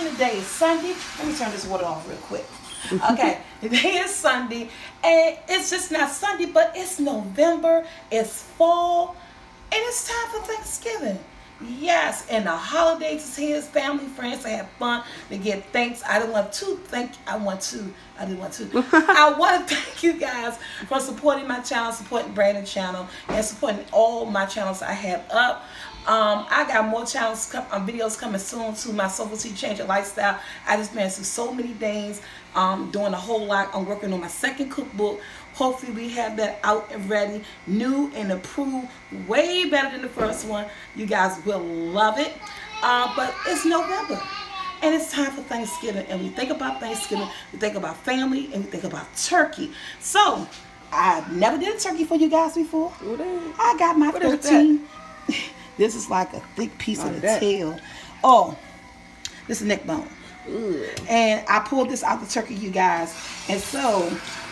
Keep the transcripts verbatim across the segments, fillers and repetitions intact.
today is Sunday. Let me turn this water off real quick. Okay, today is Sunday, and it's just not Sunday, but it's November, it's fall, and it's time for Thanksgiving. Yes, and the holidays is here, family, friends, to have fun, to give thanks. I don't want to thank, I want to, I didn't want to. I want to thank you guys for supporting my channel, supporting Brandon's channel, and supporting all my channels I have up. Um, I got more channels, um, videos coming soon to my SoulfulT Change Your Lifestyle. I just been through so many things, um, doing a whole lot. I'm working on my second cookbook. Hopefully we have that out and ready, new and approved, way better than the first one. You guys will love it. Uh, but it's November, and it's time for Thanksgiving. And we think about Thanksgiving, we think about family, and we think about turkey. So, I never did a turkey for you guys before. I got my thirteen. This is like a thick piece like of the that. tail. Oh, this is neck bone. Ugh. And I pulled this out the turkey, you guys. And so,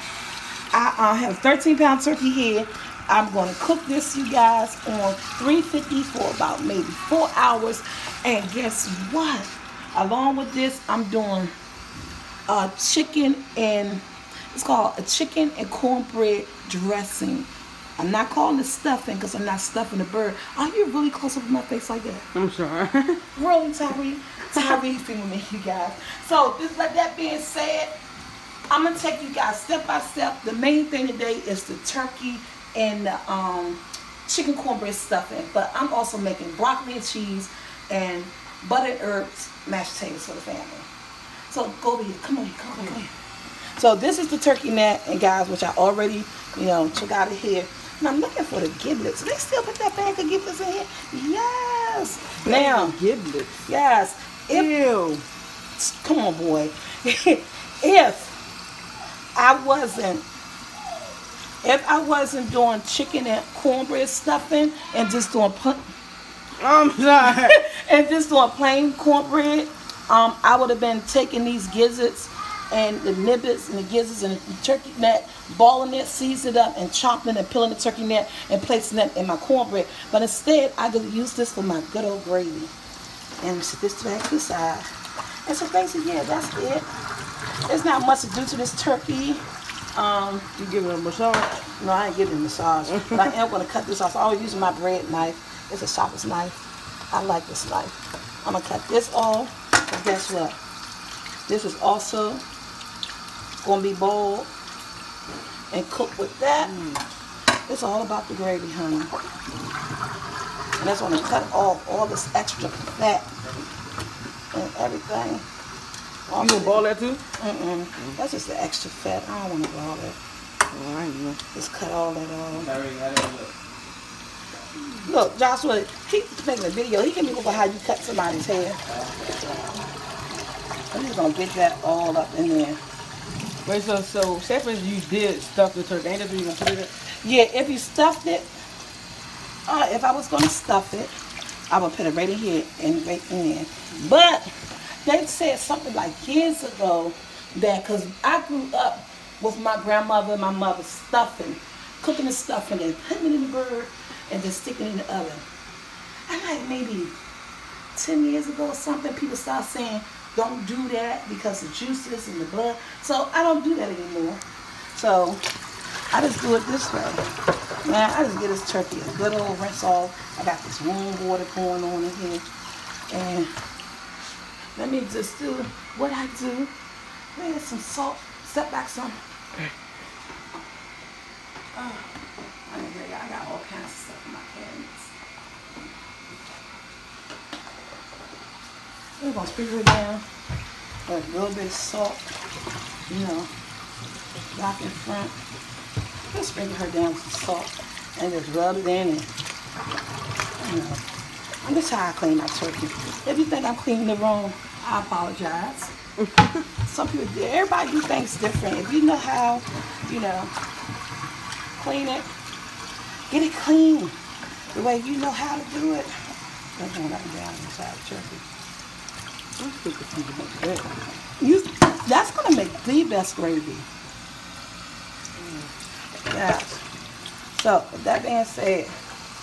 I uh, have a thirteen pound turkey here. I'm going to cook this, you guys, on three fifty for about maybe four hours. And guess what? Along with this, I'm doing uh, chicken and, it's called a chicken and cornbread dressing. I'm not calling it stuffing because I'm not stuffing the bird. Are you really close up with my face like that? I'm sorry. Really, Tyree? Tyree, feeling me, you guys. So, just like that being said, I'm going to take you guys step by step. The main thing today is the turkey and the um, chicken cornbread stuffing. But I'm also making broccoli and cheese and buttered herbs, mashed potatoes for the family. So, go over here. Come on here. Come on, come here. So, this is the turkey neck, and guys, which I already, you know, took out of here. And I'm looking for the giblets. They still put that bag of giblets in here? Yes. Now, giblets. Yes. If, Ew. Come on, boy. If I wasn't, if I wasn't doing chicken and cornbread stuffing and just doing, I'm sorry, and just doing plain cornbread, um, I would have been taking these gizzards and the nibbits and the gizzards and the turkey neck, balling it, seasoning it up, and chopping and peeling the turkey neck and placing it in my cornbread. But instead, I could use this for my good old gravy. And set this back to the side. And so basically, yeah, that's it. There's not much to do to this turkey. Um, you give it a massage? No, I ain't giving it a massage. But I am going to cut this off. I'm using my bread knife. It's a sharpest knife. I like this knife. I'm going to cut this off. But guess what? This is also going to be boiled and cooked with that. Mm. It's all about the gravy, honey. And that's going to cut off all this extra fat and everything. Also, you going to boil that too? Mm-mm. Mm. That's just the extra fat. I don't want to boil it. Oh, I know. Just cut all that off. Look, Joshua, he's making a video. He can look at how you cut somebody's hair. I'm just going to get that all up in there. Wait, so, so, say for instance, you did stuff the turkey. Ain't that what you going to put it in? Yeah, if you stuffed it, uh, if I was going to stuff it, I would put it right in here and right in there. But they said something like years ago that, because I grew up with my grandmother and my mother stuffing, cooking the stuffing and putting it in the bird and then sticking it in the oven. And like maybe ten years ago or something, people started saying, don't do that because the juices and the blood. So I don't do that anymore. So I just do it this way. Man, I just get this turkey a good old rinse off. I got this warm water going on in here. And let me just do what I do. Add some salt. Step back some. Oh, I got all kinds of stuff in my cabinets. We're going to sprinkle it down with a little bit of salt, you know, back in front. Just sprinkle her down with some salt and just rub it in and, you know. I'm just how I clean my turkey. If you think I'm cleaning it wrong, I apologize. Some people, everybody do things different. If you know how, you know, clean it, get it clean the way you know how to do it. That's going up and down inside the turkey. You, that's going to make the best gravy. Yeah. So, with that being said,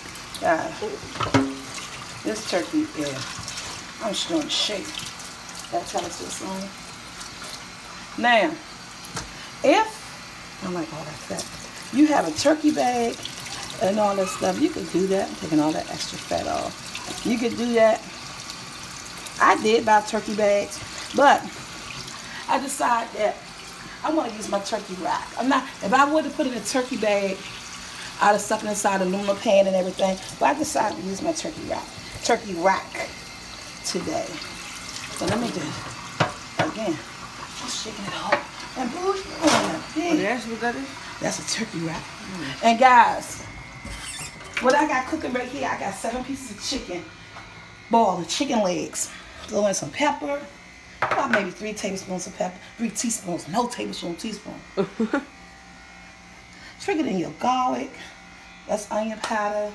guys, this turkey is, I'm just going to shake Gotta tell us this on. Now, if I like all that fat, you have a turkey bag and all that stuff, you could do that. I'm taking all that extra fat off. You could do that. I did buy turkey bags, but I decided that I want to use my turkey rack. I'm not. If I would have put it in a turkey bag, I'd have stuck it inside a aluminum pan and everything. But I decided to use my turkey rack, turkey rack today. So let me do it again. Just shaking it all. And boo, oh, Oh, that's what that is? that's a turkey rack. Mm. And guys, what I got cooking right here, I got seven pieces of chicken, boiled chicken legs. Throw in some pepper, about maybe three tablespoons of pepper, three teaspoons, no tablespoon, teaspoon. Trick it in your garlic. That's onion powder.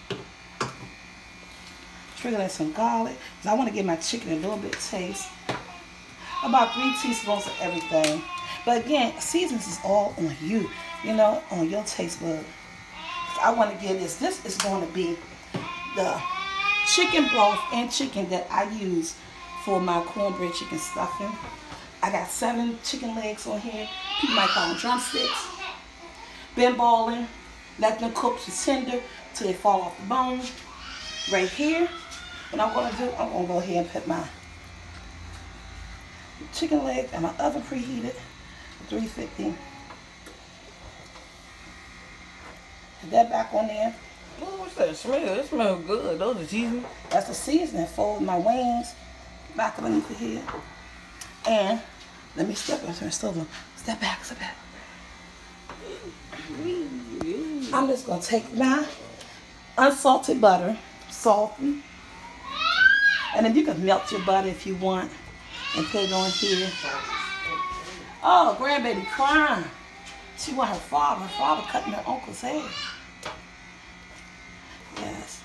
Trick it in some garlic. Cause I want to give my chicken a little bit of taste. About three teaspoons of everything. But again, seasons is all on you, you know, on your taste bud. I want to give this. This is going to be the chicken broth and chicken that I use for my cornbread chicken stuffing. I got seven chicken legs on here. People might call them drumsticks. Been boiling. Let them cook to tender till they fall off the bone. Right here. What I'm going to do, I'm going to go ahead and put my chicken leg and my oven preheated. three fifty. Put that back on there. Oh, what's that smell? It smells good. Those are seasoning. That's the seasoning for my wings. Back underneath the head. And let me step into the stove. Step back, step back. I'm just gonna take my unsalted butter, salty, and then you can melt your butter if you want and put it on here. Oh, grandbaby crying. She want her father. Her father cutting her uncle's hair. Yes.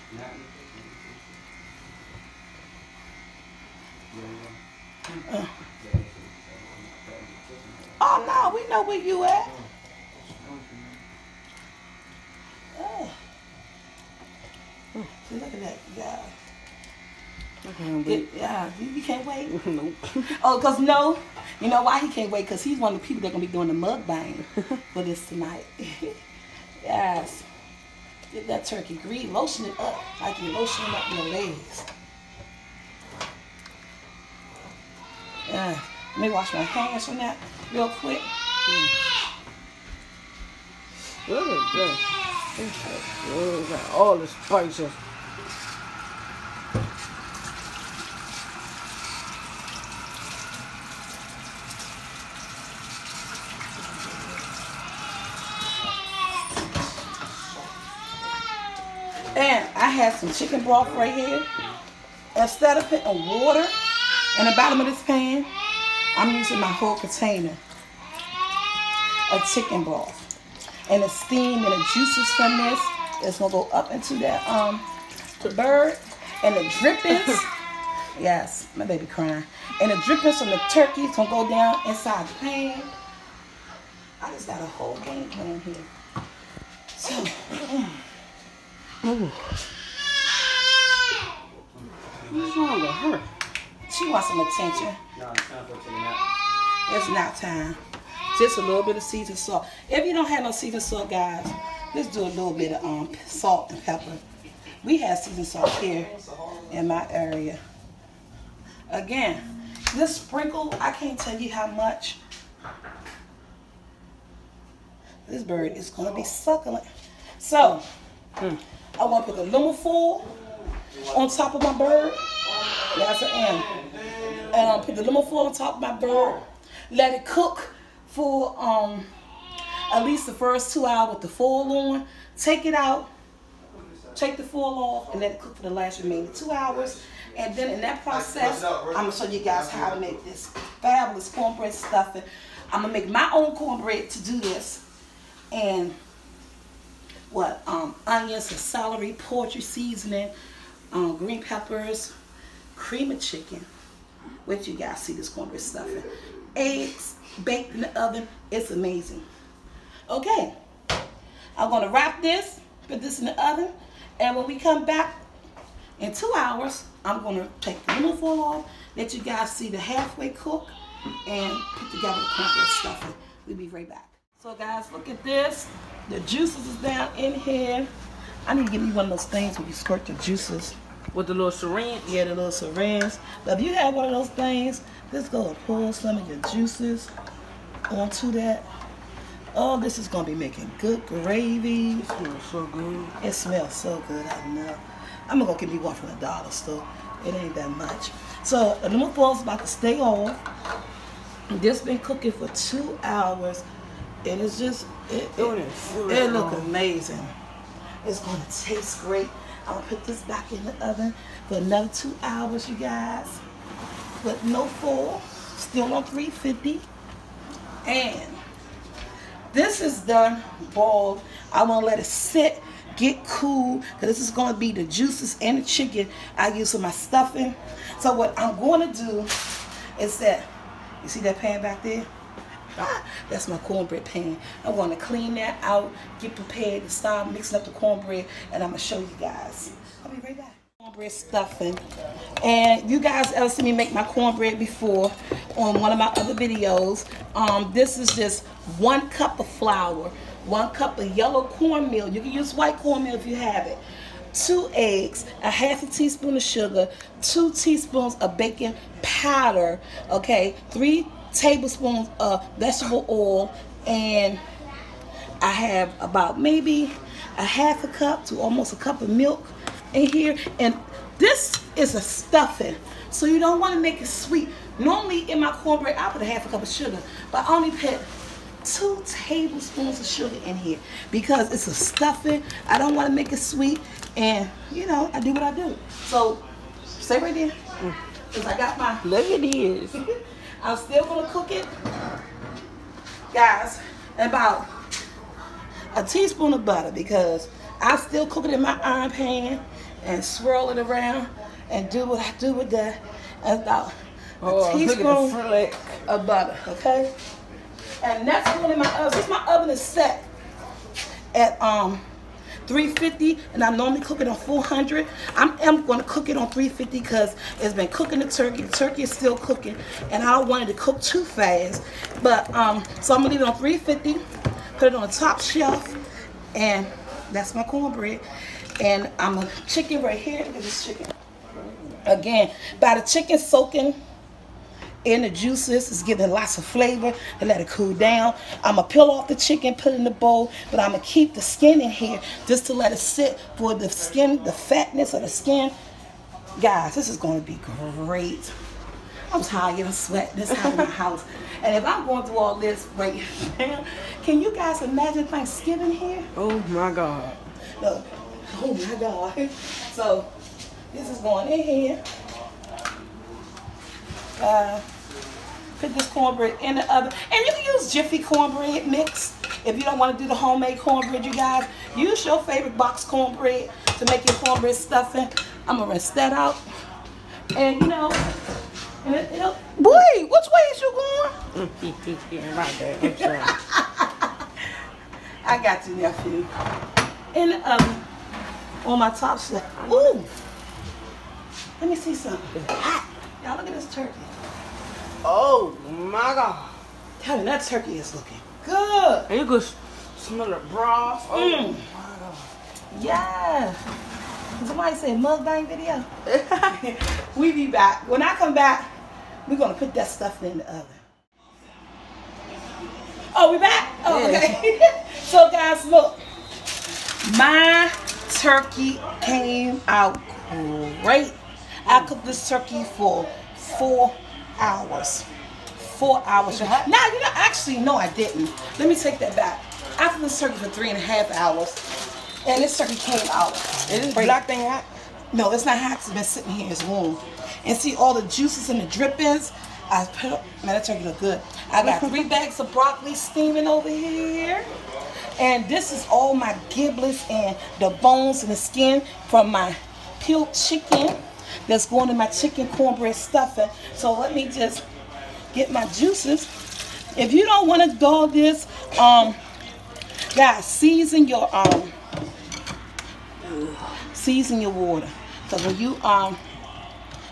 Uh. Oh no, we know where you at. Oh. See, look at that, yeah. It, yeah, you, you can't wait. Nope. Oh, because no, you know why he can't wait? Because he's one of the people that are going to be doing the mukbang for this tonight. Yes. Get that turkey grease, lotion it up like you're lotioning up your legs. Yeah. Let me wash my hands from that real quick. Mm. Look at that. Look at all the spices. And I have some chicken broth right here. Instead of putting water in the bottom of this pan, I'm using my whole container of chicken broth. And the steam and the juices from this is gonna go up into that um the bird and the drippings. Yes, my baby crying. And the drippings from the turkey is gonna go down inside the pan. I just got a whole game plan here. So. Mm. Ooh. What's wrong with her? She wants some attention. No, it's time for it to nap. It's not time. Just a little bit of seasoned salt. If you don't have no seasoned salt, guys, just do a little bit of um salt and pepper. We have seasoned salt here in my area. Again, this sprinkle, I can't tell you how much. This bird is gonna be succulent. So, hmm. I want to put the lemon foil on top of my bird. Yes, I am. And I'll put the lemon foil on top of my bird. Let it cook for um at least the first two hours with the foil on. Take it out. Take the foil off and let it cook for the last remaining two hours. And then in that process, I'm gonna show you guys how to make this fabulous cornbread stuffing. I'm gonna make my own cornbread to do this. And what um, onions and celery, poultry seasoning, um, green peppers, cream of chicken. Wait till you guys see this cornbread stuffing. Eggs baked in the oven. It's amazing. Okay, I'm gonna wrap this, put this in the oven, and when we come back in two hours, I'm gonna take the aluminum foil off, let you guys see the halfway cook, and put together the cornbread stuffing. We'll be right back. So guys, look at this. The juices is down in here. I need to give you one of those things where you squirt the juices. With the little syringe? Yeah, the little syringe. But if you have one of those things, just go and pour some of your juices onto that. Oh, this is gonna be making good gravy. It smells so good. It smells so good, I know. I'm gonna go get me one from the dollar store. It ain't that much. So the aluminum foil is about to stay off. This been cooking for two hours, and it's just it, it, it, it look amazing. It's gonna taste great. I'm gonna put this back in the oven for another two hours, you guys. But no foil, still on three fifty. And this is done boiled. I want to let it sit, get cool, because this is going to be the juices and the chicken I use for my stuffing. So what I'm going to do is that, you see that pan back there? Ah, that's my cornbread pan. I'm going to clean that out, get prepared to start mixing up the cornbread, and I'm going to show you guys. I'll be right back. Cornbread stuffing. And you guys ever seen me make my cornbread before on one of my other videos. Um, this is just one cup of flour, one cup of yellow cornmeal. You can use white cornmeal if you have it. Two eggs, a half a teaspoon of sugar, two teaspoons of baking powder, okay, three tablespoons of vegetable oil, and I have about maybe a half a cup to almost a cup of milk in here. And this is a stuffing, so you don't want to make it sweet. Normally in my cornbread I put a half a cup of sugar, but I only put two tablespoons of sugar in here because it's a stuffing. I don't want to make it sweet, and you know, I do what I do. So stay right there, because I got my, look at this. I'm still gonna cook it, guys, about a teaspoon of butter, because I still cook it in my iron pan and swirl it around and do what I do with that. About a oh, teaspoon of butter, okay? And that's going in my oven. Since my oven is set at um three fifty, and I normally cook it on four hundred, I'm, I'm going to cook it on three fifty because it's been cooking the turkey. The turkey is still cooking, and I don't want it to cook too fast. But um, so I'm gonna leave it on three fifty, put it on the top shelf, and that's my cornbread. And I'm a chicken right here. Look at this chicken. Again, by the chicken soaking in the juices, it's giving lots of flavor, and let it cool down. I'm gonna peel off the chicken, put it in the bowl, but I'm gonna keep the skin in here just to let it sit for the skin, the fatness of the skin. Guys, this is gonna be great. I'm tired, I'm sweating, this out of my house. And if I'm going through all this right now, can you guys imagine Thanksgiving here? Oh my God. Look, oh my God. So, this is going in here. Uh, put this cornbread in the oven. And you can use Jiffy cornbread mix if you don't want to do the homemade cornbread, you guys. Use your favorite box cornbread to make your cornbread stuffing. I'm going to rinse that out. And, you know, and it, it'll... Boy, which way is you going? Right there. I'm sorry. I got you, nephew. In the oven, on my top shelf. Ooh! Let me see something. It's hot. Y'all look at this turkey. Oh my God. Tell me that turkey is looking good. And you could smell the broth. Oh Mm. my God. Yeah. Somebody said mukbang video. We be back. When I come back, we're gonna put that stuff in the oven. Oh, we back? Oh, okay. So guys, look. My turkey came out great. I cooked this turkey for four hours. Four hours. Now, you know, actually, no, I didn't. Let me take that back. I cooked this turkey for three and a half hours, and this turkey came out. Is this black thing hot? No, it's not hot. It's been sitting here. It's warm. And see all the juices and the drippings. I put up, man, that turkey look good. I got three bags of broccoli steaming over here. And this is all my giblets and the bones and the skin from my peeled chicken that's going in my chicken cornbread stuffing. So let me just get my juices. If you don't want to do this, um, guys, season your um, season your water. So when you um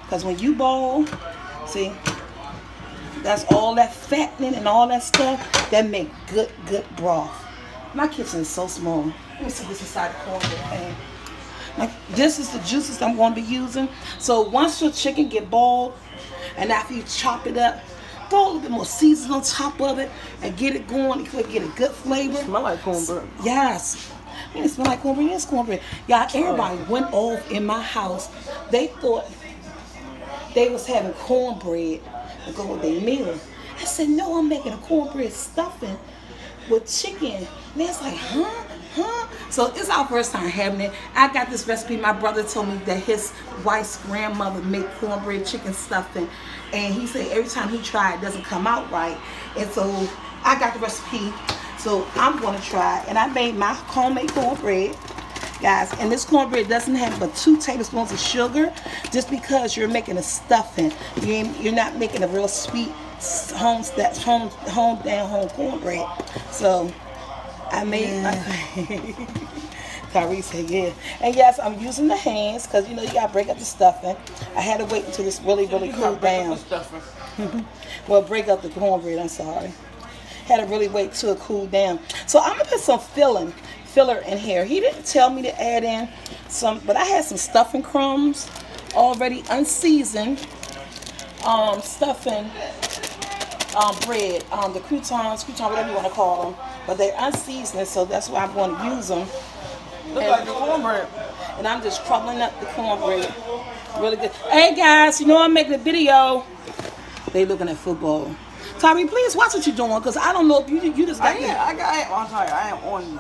Because when you boil, see, that's all that fattening and all that stuff that make good, good broth. My kitchen is so small. Let me see this inside the cornbread pan. Like, this is the juices I'm going to be using. So once your chicken get boiled, and after you chop it up, throw a little bit more seasoning on top of it and get it going. You can get a good flavor. It smell like cornbread. Yes. I mean, it smell like cornbread. Yes, cornbread. Y'all, everybody oh. went off in my house. They thought they was having cornbread to go with their meal. I said, no, I'm making a cornbread stuffing with chicken. And they was like, huh? Huh? So it's our first time having it. I got this recipe. My brother told me that his wife's grandmother made cornbread chicken stuffing, and he said every time he tried it doesn't come out right. And so I got the recipe, so I'm going to try it. And I made my homemade cornbread, guys. And this cornbread doesn't have but two tablespoons of sugar, just because you're making a stuffing. You ain't, you're not making a real sweet home that home home down home cornbread. So I made yeah. my Kyrie said yeah. And yes, I'm using the hands because you know you gotta break up the stuffing. I had to wait until this really, really cooled down. Well, break up the cornbread, I'm sorry. Had to really wait till it cooled down. So I'm gonna put some filling filler in here. He didn't tell me to add in some, but I had some stuffing crumbs already unseasoned. Um stuffing um bread, um the croutons, crouton, whatever you want to call them. But they're unseasoned, so that's why I'm going to use them. Look like the cornbread. And I'm just crumbling up the cornbread. Really good. Hey guys, you know I'm making a video. They looking at football. Tommy, please watch what you're doing, because I don't know if you you just got I am, I got, I am, I'm sorry, I am on you.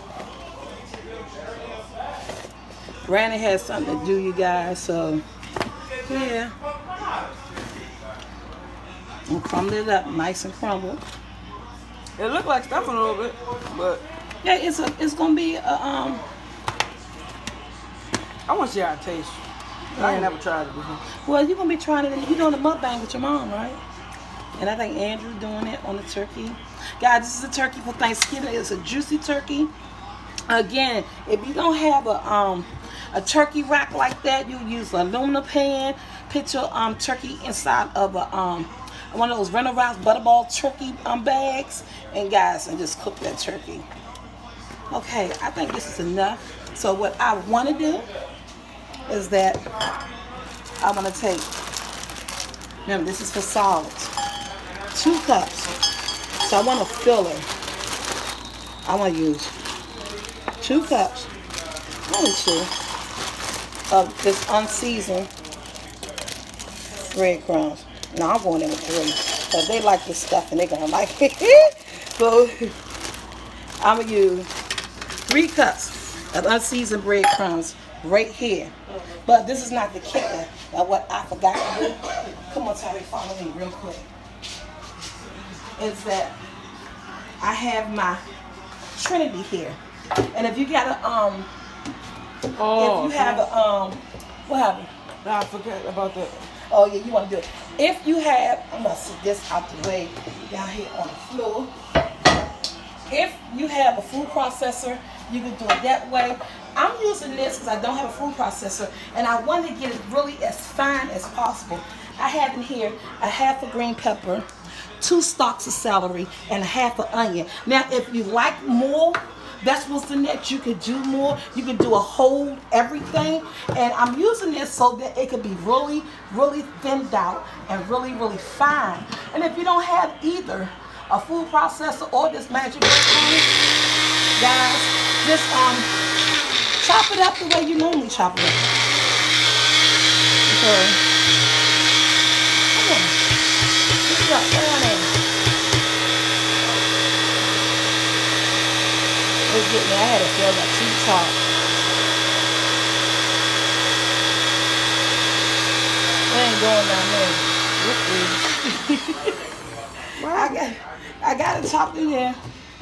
Brandon has something to do, you guys, so yeah. I'm crumbling it up, nice and crumbled. It looked like stuffing a little bit, but yeah, it's a, it's gonna be a, um. I want to see how it tastes. Yeah. I ain't never tried it before. Well, you're gonna be trying it. You're doing a mukbang with your mom, right? And I think Andrew doing it on the turkey. Guys, this is a turkey for Thanksgiving. It's a juicy turkey. Again, if you don't have a um a turkey rack like that, you use an aluminum pan. Put your um turkey inside of a um. one of those Renaissance Butterball turkey um, bags, and guys, and just cook that turkey. Okay, I think this is enough. So what I want to do is that I want to take, remember this is for solids, two cups. So I want a filler. I want to use two cups, only two, of this unseasoned breadcrumbs. No, I'm going in with three, because they like this stuff and they're going to like it. So I'm going to use three cups of unseasoned breadcrumbs right here. But this is not the kicker of what I forgot to do. Come on, Terry, follow me real quick. Is that I have my Trinity here. And if you got a, um, oh, if you have a, um, what happened? No, I forgot about that. Oh yeah, you want to do it. If you have, I'm gonna sit this out the way down here on the floor. If you have a food processor, you can do it that way. I'm using this because I don't have a food processor, and I want to get it really as fine as possible. I have in here a half a green pepper, two stalks of celery, and a half an onion. Now, if you like more vegetables in that, you could do more. You could do a whole everything. And I'm using this so that it could be really, really thinned out and really, really fine. And if you don't have either a food processor or this magic bread, guys, just um chop it up the way you normally chop it up. Okay. Come on. Get it up, get on in. It's getting me. I had to feel that too top. We ain't going down there. Well, I got, I got it chopped in here.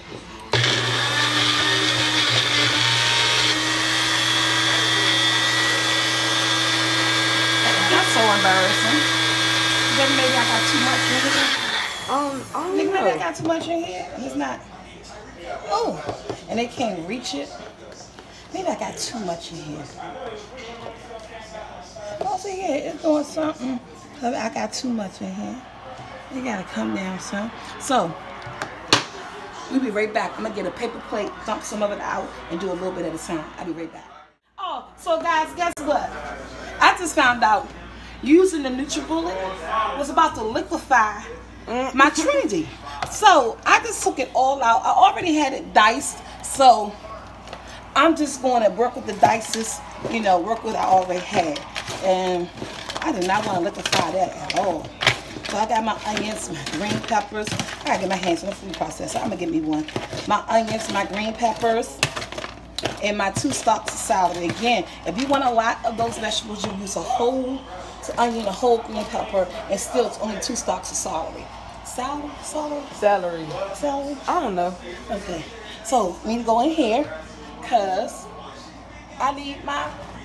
That's so embarrassing. Then maybe I got too much in here. Um, I don't Maybe know. I got too much in here. And it's not. Oh, and they can't reach it. Maybe I got too much in here. Oh, see here, it's doing something. I got too much in here. You gotta come down some. So, we'll be right back. I'm gonna get a paper plate, dump some of it out, and do a little bit at a time. I'll be right back. Oh, so guys, guess what? I just found out using the NutriBullet was about to liquefy my Trinity. So I just took it all out. I already had it diced, so I'm just going to work with the dices, you know, work with what I already had. And I did not want to liquefy that at all. So I got my onions, my green peppers. I gotta get my hands on the food processor. I'm gonna get me one. My onions, my green peppers, and my two stalks of celery. Again, if you want a lot of those vegetables, you use a whole onion, a whole green pepper, and still it's only two stalks of celery. Celery? Celery? Celery. Celery? I don't know. Okay. So, I need to go in here, because I need my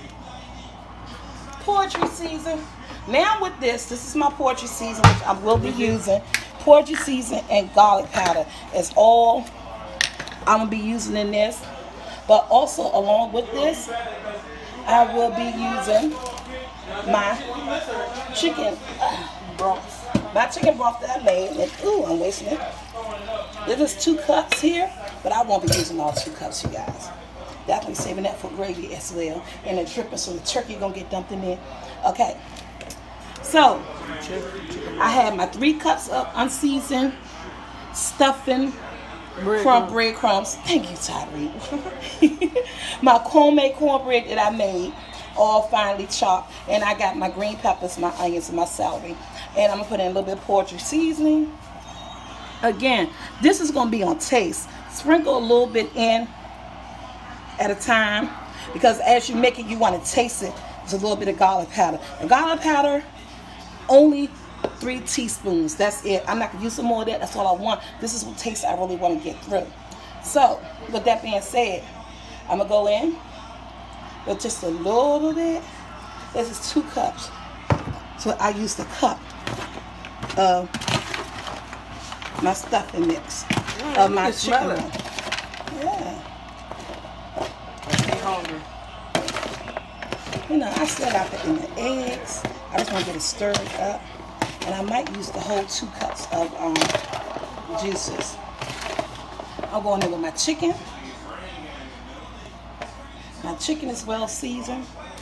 poetry season. Now with this, this is my poetry season, which I will be using. Poetry season and garlic powder is all I'm going to be using in this. But also, along with this, I will be using my chicken broth. My chicken broth that I made. And, ooh, I'm wasting it. This is two cups here, but I won't be using all two cups, you guys. Definitely saving that for gravy as well. And the dripping, so the turkey going to get dumped in there. Okay. So, I have my three cups of unseasoned stuffing Bread crumb breadcrumbs. Thank you, Tyree. My homemade cornbread that I made, all finely chopped. And I got my green peppers, my onions, and my celery. And I'm going to put in a little bit of poetry seasoning. Again, this is going to be on taste. Sprinkle a little bit in at a time, because as you make it, you want to taste it. There's a little bit of garlic powder. The garlic powder, only three teaspoons. That's it. I'm not going to use some more of that. That's all I want. This is what taste I really want to get through. So, with that being said, I'm going to go in with just a little bit. This is two cups. So, I used a cup of my stuffing mix. Mm, of my you can smell chicken. it. Yeah. I'm hungry. You know, I still got to put in the eggs. I just want to get it stirred up. And I might use the whole two cups of um, juices. I'll go in there with my chicken. My chicken is well seasoned.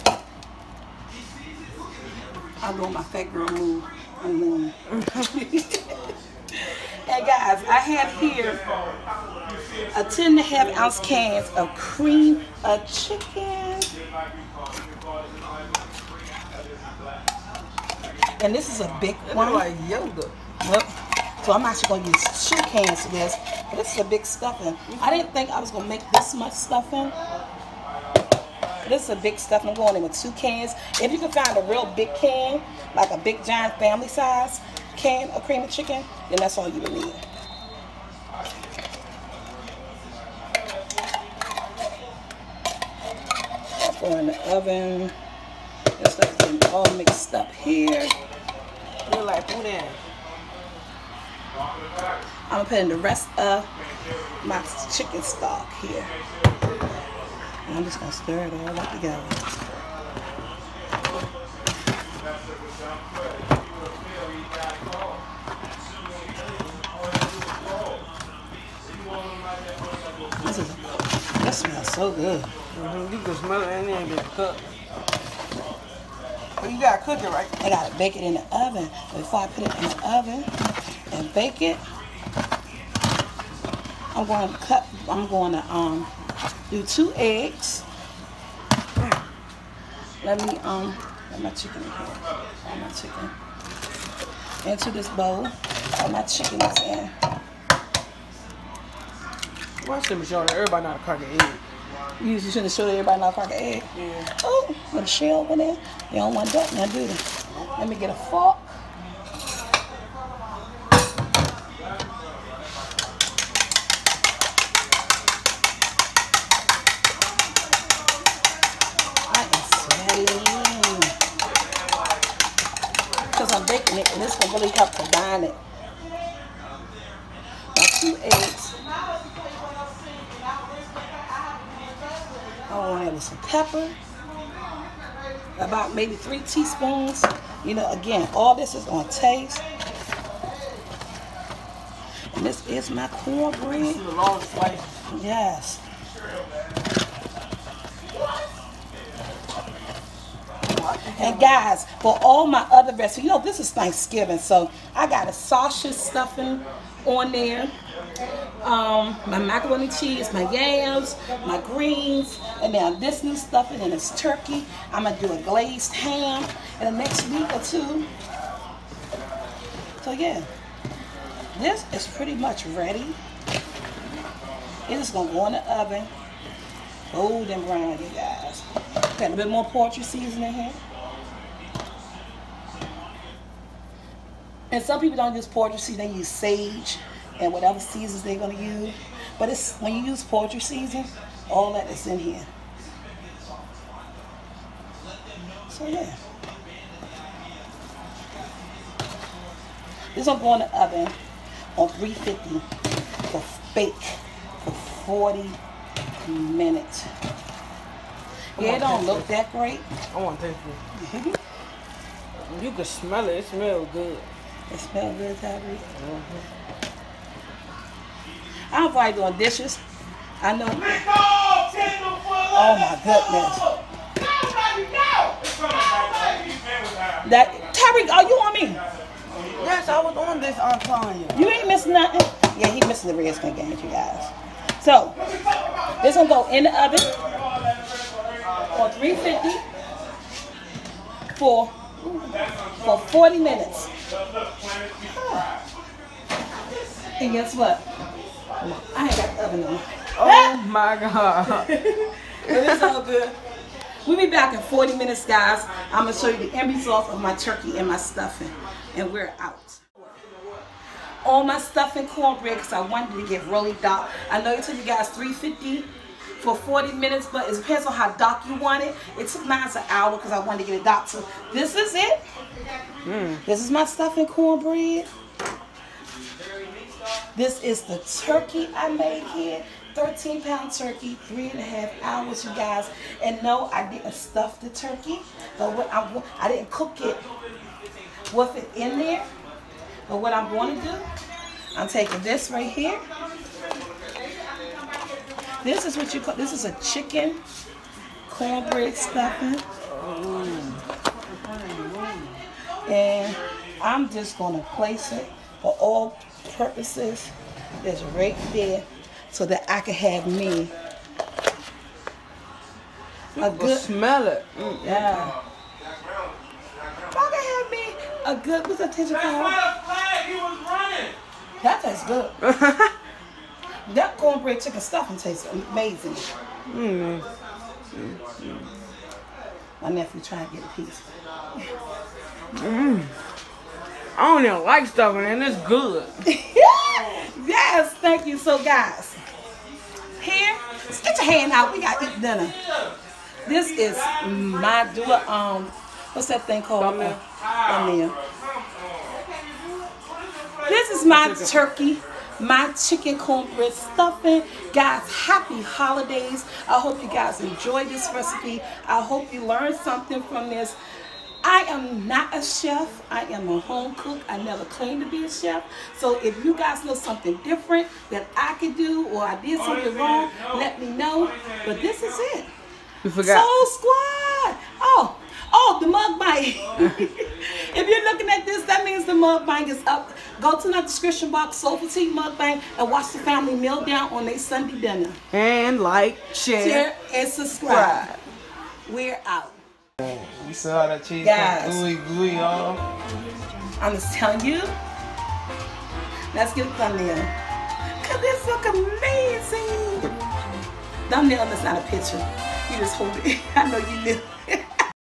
I'll go with my fat girl move. And guys, I have here a ten and a half ounce cans of cream of chicken. And this is a big one. Like yoga. Yep. So I'm actually going to use two cans of this. But this is a big stuffing. I didn't think I was going to make this much stuffing. This is a big stuffing. I'm going in with two cans. If you can find a real big can, like a big giant family size can of cream of chicken, then that's all you would need. Go in the oven. This stuff is all mixed up here. Feel like put in. I'm gonna put in the rest of my chicken stock here. And I'm just gonna stir it all up together. This is, that smells so good. Mm-hmm. You can smell it and then get cooked. But you gotta cook it, right? I gotta bake it in the oven. Before I put it in the oven and bake it, I'm going to cut. I'm going to um do two eggs. Let me um let my chicken in here. Let my chicken into this bowl. All my chicken is in. Watch them showing everybody not to crack an egg. You shouldn't show everybody not to crack an egg. Yeah. Oh, with a shell over there. You don't want that now, do they? Let me get a fork. I am sweating. Because I'm baking it, and this will really help combine it. Now, two eggs. I want to have some pepper. about maybe three teaspoons. You know, again, all this is on taste. And this is my cornbread. Yes. And guys, for all my other recipes, you know, this is Thanksgiving, so I got a sausage stuffing on there, um, my macaroni cheese, my yams, my greens, and now this new stuffing, and it's turkey. I'm gonna do a glazed ham in the next week or two. So yeah, this is pretty much ready. It is gonna go in the oven, golden brown, you guys. Got a bit more poultry seasoning here. And some people don't use poultry seasoning, they use sage and whatever seasons they're gonna use. But it's when you use poultry seasoning, all that is in here. So yeah. This will go in the oven on three fifty for bake for forty minutes. Yeah, it don't look that great. I want to taste it. You can smell it. It smells good. It smells good, Tyree. Mm-hmm. I'm probably doing dishes. I know. Oh my goodness. That Tyree, are you on me? Yes, I was on this on Tanya. You ain't missing nothing. Yeah, he missing the Redskins games, you guys. So this gonna go in the oven on three fifty for for forty minutes. And guess what? I ain't got the oven on. Oh my God. But it's all good. We'll be back in forty minutes, guys. I'm gonna show you the end result of my turkey and my stuffing, and we're out. All my stuffing cornbread because I wanted to get really dark. I know I told you guys three fifty for forty minutes, but it depends on how dark you want it. It took mine an hour because I wanted to get it dark. So this is it. Mm. This is my stuffing cornbread. This is the turkey I made here. thirteen pound turkey, three and a half hours, you guys. And no, I didn't stuff the turkey, but what I, I didn't cook it with it in there. But what I'm going to do, I'm taking this right here. This is what you call, this is a chicken cornbread stuffing. And I'm just going to place it for all purposes. It's right there so that I can have me a good smell it. Mm. Yeah. I can have me a good, what's that attention called? That tastes good. That cornbread chicken stuffing tastes amazing. Mm. Mm. My nephew trying to get a piece. Mm. I don't even like stuffing and it's good. Yes, thank you. So guys, here, get your hand out. We got to eat dinner. This is my do a, um, what's that thing called? Thumbnail. Thumbnail. This is my turkey, my chicken cornbread stuffing. Guys, happy holidays. I hope you guys enjoyed this recipe. I hope you learned something from this. I am not a chef. I am a home cook. I never claimed to be a chef. So if you guys know something different that I could do or I did something wrong, let me know. But this is it. You forgot. Soul Squad. Oh, oh, the mukbang. If you're looking at this, that means the mukbang is up. Go to the description box, SoulfulT mukbang, and watch the family meal down on their Sunday dinner. And like, share, share and subscribe. subscribe. We're out. You saw that cheese gooey gooey, y'all. I'm just telling you. Let's get a thumbnail. Cause this look amazing. Thumbnail is not a picture. You just hold it. I know you live.